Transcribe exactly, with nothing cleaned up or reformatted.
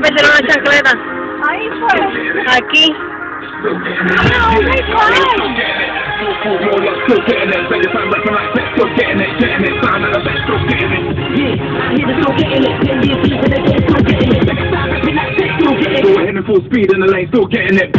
metieron la chancleta. Ahí fue. Aquí. Oh my God. Going in full speed in the lane, still getting it.